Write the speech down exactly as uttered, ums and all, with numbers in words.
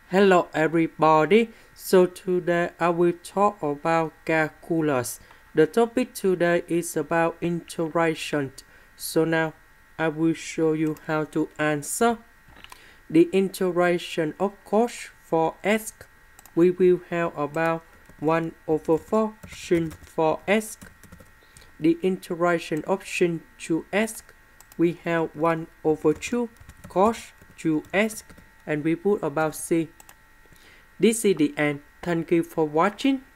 Hello everybody, so today I will talk about calculus. The topic today is about integration. So now I will show you how to answer. The integration of cosh four x, we will have about one over four sin four x. The integration of sin two x, we have one over two cosh two x, and we put about c. This is the end. Thank you for watching.